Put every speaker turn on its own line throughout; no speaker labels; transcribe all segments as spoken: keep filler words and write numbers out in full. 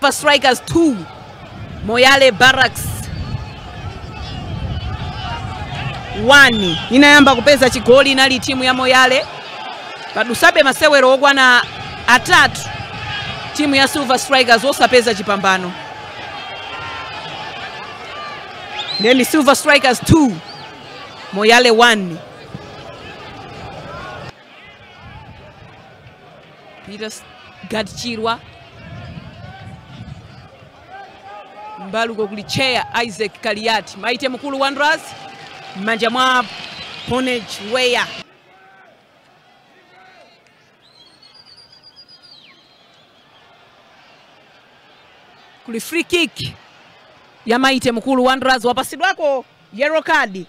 Silver Strikers two, Moyale Barracks one. Inayamba kupeza chigoli inali timu ya Moyale. Padusabe masewero ogwana atatu timu ya Silver Strikers osapeza chipambano. Then Silver Strikers two, Moyale one. Peter Gadchirwa Mbalugo kulichea Isaac Kaliati. Maite Mukuru Wanderers manja mwa Ponage Weya. Kuli free kick ya Maite Mukuru Wanderers, wapasidwako yellow card.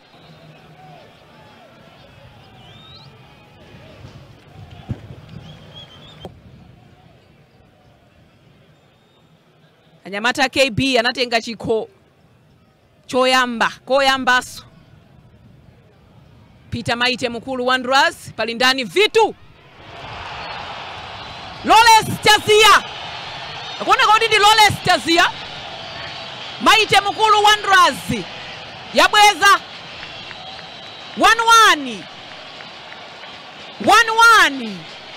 Anyamata K B anatenga chiko choyamba koyambaso. Peter Maite Mukuru Wanderers palindani vitu Loles Chazia. Akona kodi ndi Loles Chazia. Maite Mukuru Wanderers yabweza one one one one.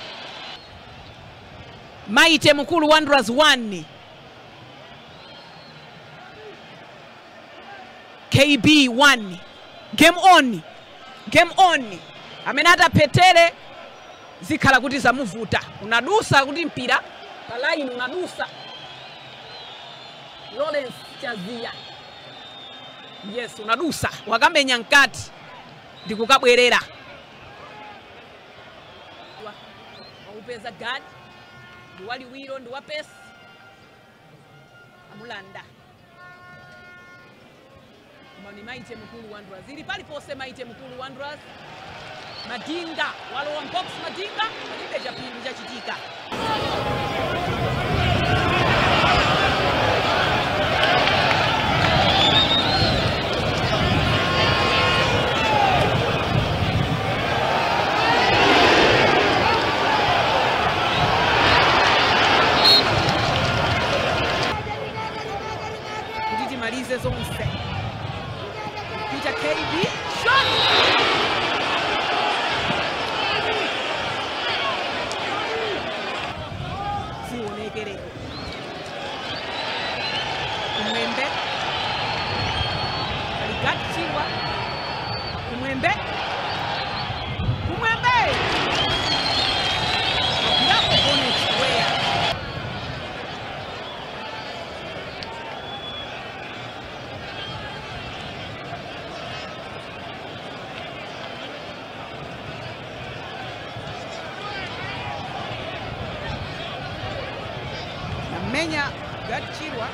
Maite Mukuru Wanderers one, K B one. Game on. Game on. Amenata petere zikhala kuti zamuvuta. Unadusa kuti mpira palaini unadusa. Lawrence Chazia. Yes, unadusa. Wakambe nyankati ndikukabwerera. Waupeza guard. Ndiwali wiro ndiwapesi. Amulanda. Mani Maite Mukuru Wanderers. Ili pali pose Maite Mukuru Wanderers. Madinga. Walo wa box Madinga. Madinga japili jachitika. Kutiti malize zonse. Peter K B shot. Sionekere. Kumwembe. Aligatiwa. Kumwembe. Kumwembe. Yapo Ponage Weya. Menya Gadchirwa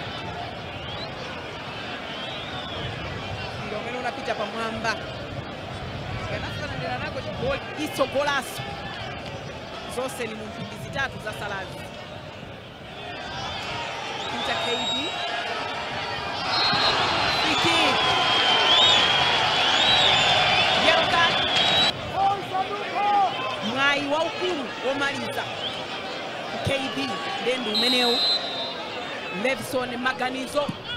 ndio meno unapita pa mwamba yanafana ndela nako goli iso golaso zose ni mpimbizi tatu za Salazi. Peter K B iki Yeroka Mwai wa ukuru omaliza K B dendu meneo Levison Maganizo